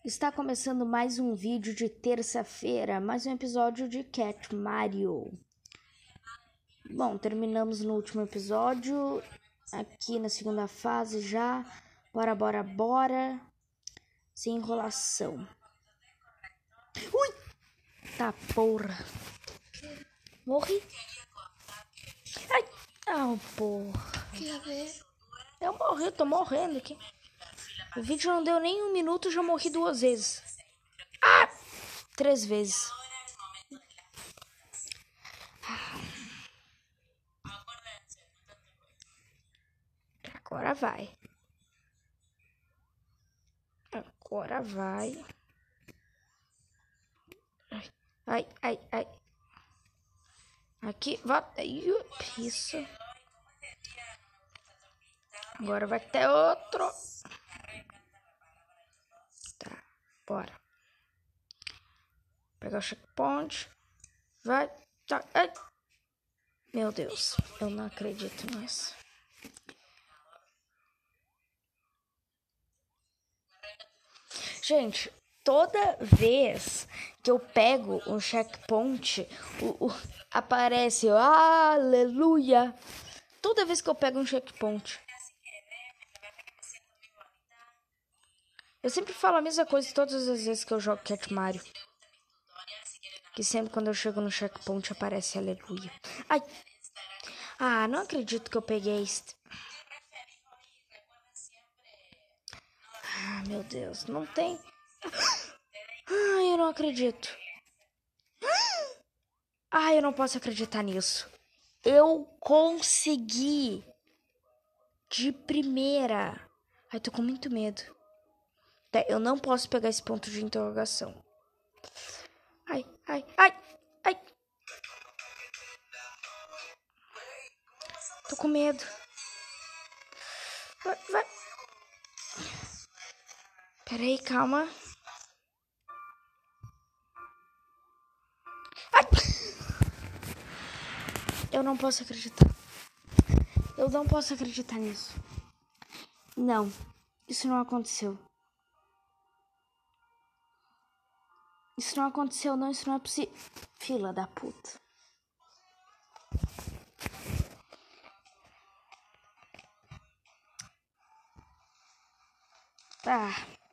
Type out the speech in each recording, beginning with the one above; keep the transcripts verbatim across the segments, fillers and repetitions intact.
Está começando mais um vídeo de terça-feira, mais um episódio de Cat Mario. Bom, terminamos no último episódio, aqui na segunda fase já. Bora, bora, bora. Sem enrolação. Ui! Tá, porra. Morri. Ai! Ah, porra. Eu morri, eu tô morrendo aqui. O vídeo não deu nem um minuto, já morri duas vezes. Ah! Três vezes. Agora vai. Agora vai. Ai, ai, ai. Aqui, volta. Isso. Agora vai ter outro. Tá, bora. Pegar o checkpoint. Vai. Tá. Ai. Meu Deus, eu não acredito nisso. Gente, toda vez que eu pego um checkpoint, o, o, aparece aleluia. Toda vez que eu pego um checkpoint. Eu sempre falo a mesma coisa todas as vezes que eu jogo Cat Mario. Que sempre quando eu chego no checkpoint aparece aleluia. Ai. Ah, não acredito que eu peguei este. Ah, meu Deus, não tem. Ai, eu não acredito. Ai, eu não posso acreditar nisso. Eu consegui. De primeira. Ai, tô com muito medo. Eu não posso pegar esse ponto de interrogação. Ai, ai, ai, ai. Tô com medo. Vai, vai. Peraí, calma. Ai. Eu não posso acreditar. Eu não posso acreditar nisso. Não, isso não aconteceu. Isso não aconteceu, não, isso não é possível. Fila da puta. Tá.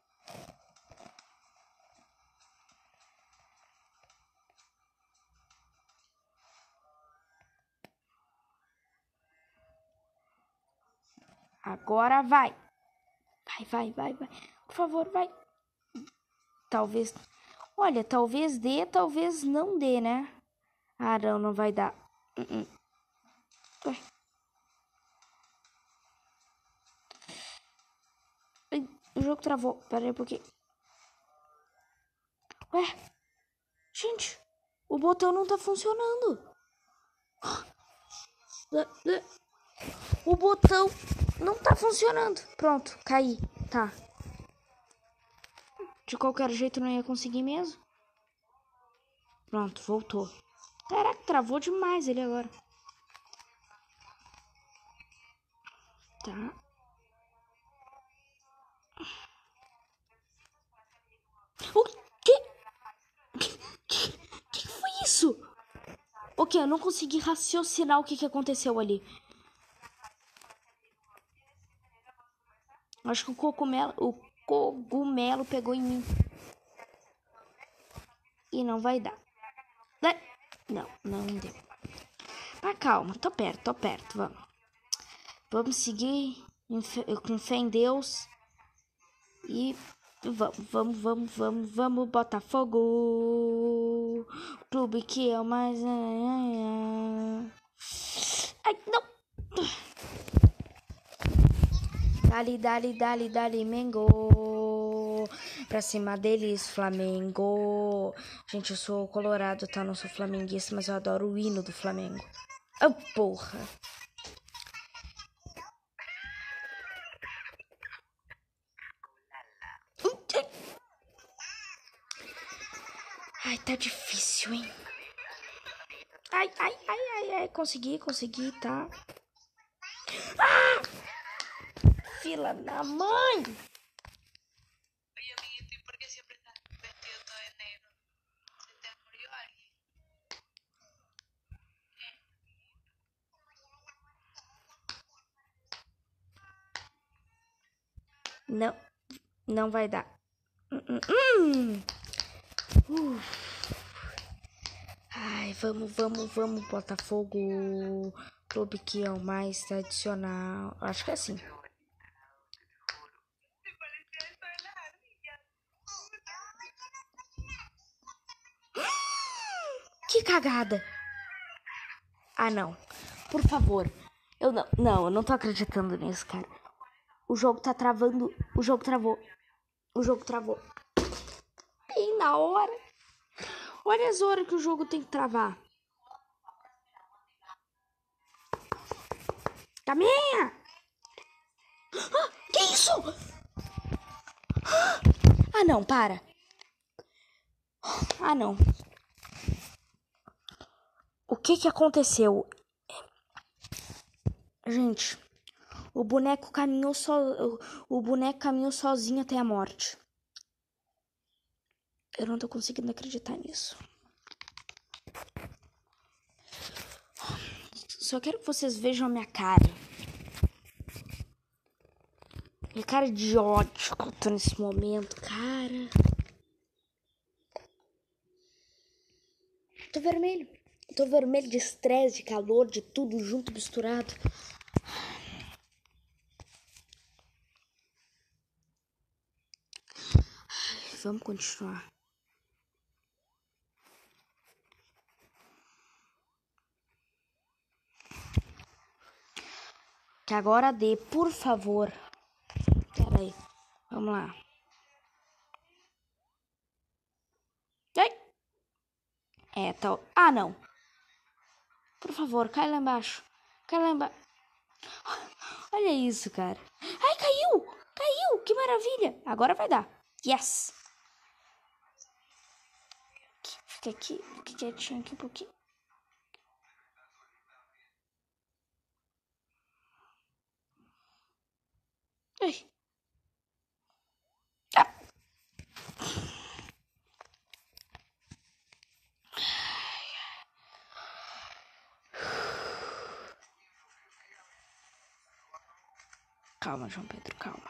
Agora vai. Vai, vai, vai, vai. Por favor, vai. Talvez. Olha, talvez dê, talvez não dê, né? Ah, não, não vai dar. Uh-uh. Ué. Ai, o jogo travou. Pera aí um pouquinho. Ué? Gente, o botão não tá funcionando. O botão não tá funcionando. Pronto, caí. Tá. De qualquer jeito não ia conseguir mesmo. Pronto, voltou. Caraca, travou demais ele agora. Tá. O que? Que, que, que foi isso? Ok, eu não consegui raciocinar o que, que aconteceu ali. Acho que o cogumelo, o cogumelo pegou em mim. E não vai dar. Não, não deu. Mas calma, tô perto, tô perto, vamos. Vamos seguir com fé em Deus. E vamos, vamos, vamos, vamos, vamos, Botafogo. O clube que é o mais... Ai, não. Dali, dali, dali, dali, Mengo. Pra cima deles, Flamengo. Gente, eu sou colorado, tá? Não sou flamenguista, mas eu adoro o hino do Flamengo. Oh, porra. Ai, tá difícil, hein? Ai, ai, ai, ai, ai. Consegui, consegui, tá? Ah! Fila da mãe! Não, não vai dar. Hum, hum. Uh. Ai, vamos, vamos, vamos, Botafogo. Clube que é o mais tradicional. Acho que é assim. Que cagada. Ah, não. Por favor. Eu não, não, eu não tô acreditando nisso, cara. O jogo tá travando. O jogo travou. O jogo travou. Bem na hora. Olha as horas que o jogo tem que travar. Caminha! Ah, que isso? Ah, não, para. Ah, não. O que que aconteceu? Gente, o boneco caminhou só, o boneco caminhou sozinho até a morte. Eu não tô conseguindo acreditar nisso. Só quero que vocês vejam a minha cara. Minha cara de ódio que eu tô nesse momento, cara. Tô vermelho. Tô vermelho de estresse, de calor, de tudo junto, misturado. Vamos continuar. Que agora dê, por favor. Pera aí. Vamos lá. Ai. É, tá. Ah, não. Por favor, cai lá embaixo. Cai lá embaixo. Olha isso, cara. Ai, caiu! Caiu! Que maravilha! Agora vai dar. Yes! Fica aqui. Fica quietinho aqui um pouquinho. Ai. Ah. Calma, João Pedro, calma.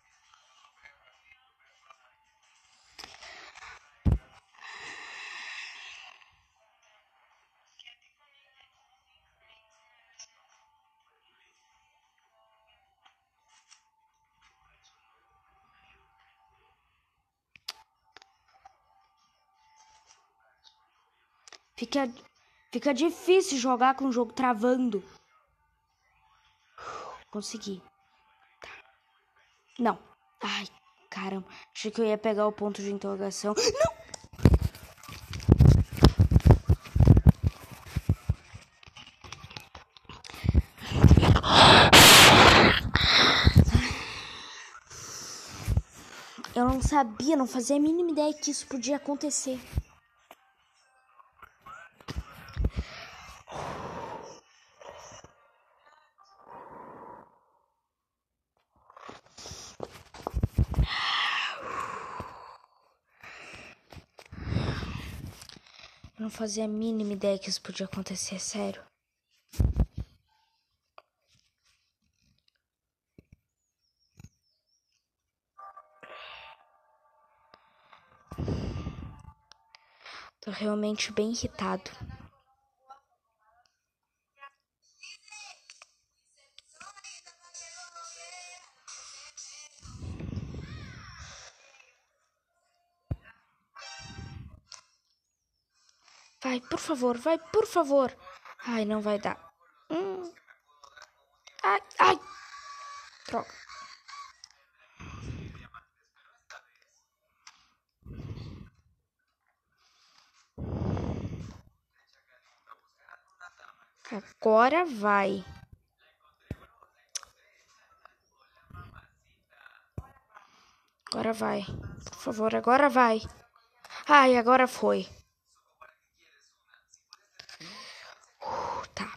Fica, fica difícil jogar com o jogo travando. Consegui. Tá. Não. Ai, caramba. Achei que eu ia pegar o ponto de interrogação. Não! Eu não sabia, não fazia a mínima ideia que isso podia acontecer. Eu não fazia a mínima ideia que isso podia acontecer, sério. Tô realmente bem irritado. Vai, por favor, vai, por favor. Ai, não vai dar. Hum. Ai, ai. Droga. Agora vai. Agora vai. Por favor, agora vai. Ai, agora foi. Uh, tá.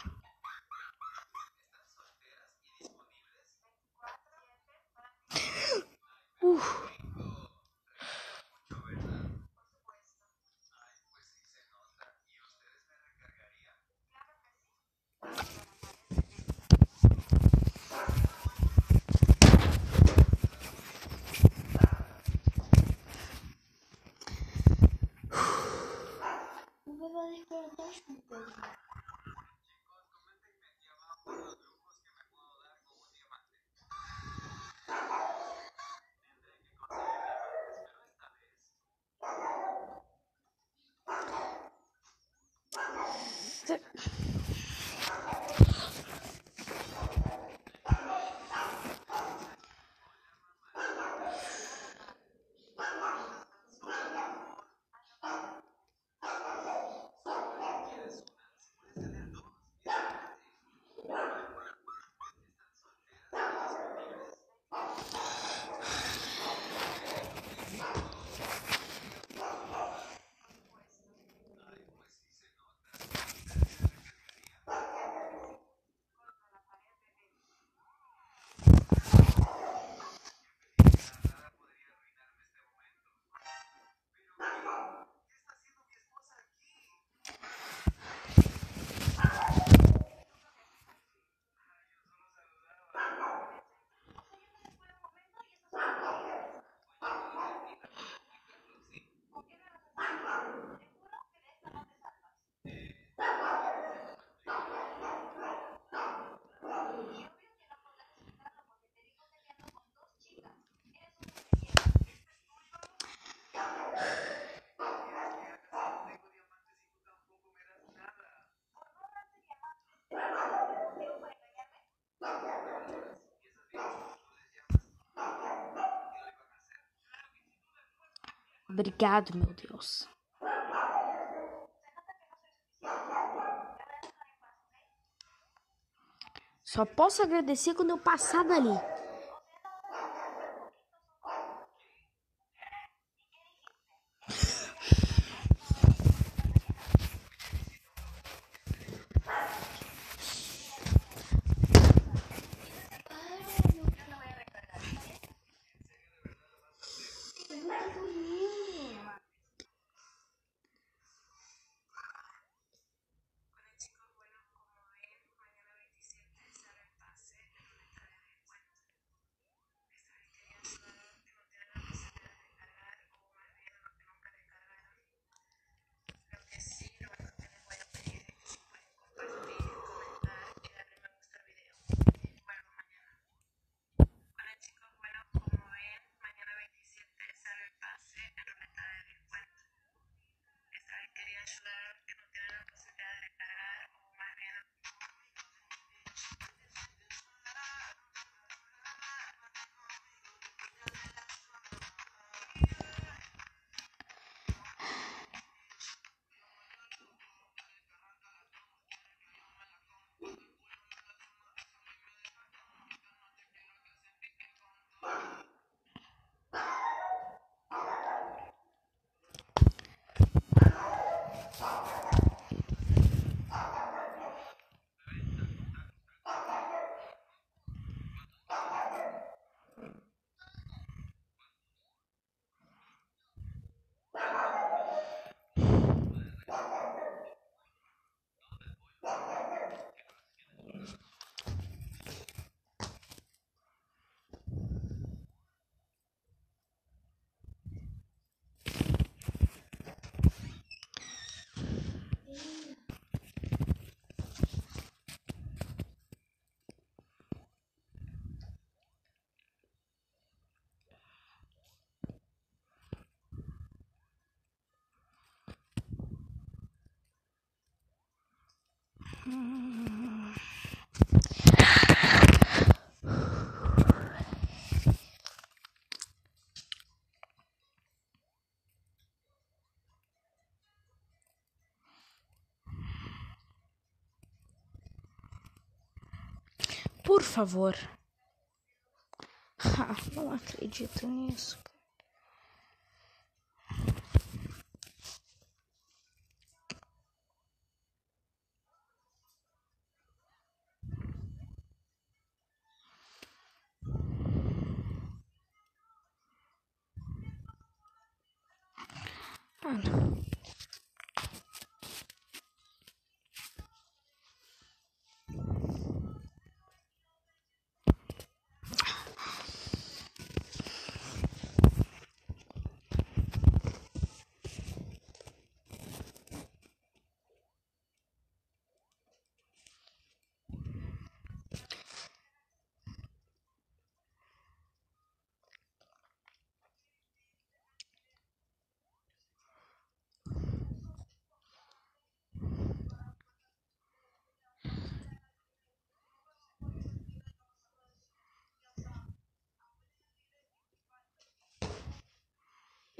Uh. Obrigado, meu Deus. Só posso agradecer quando eu passar dali. Por favor. Ah, não acredito nisso. Ah, não.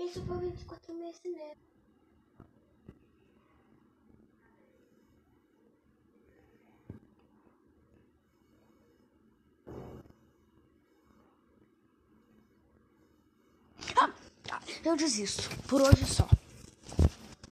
Isso foi vinte e quatro meses, né? Ah, eu desisto. Por hoje só.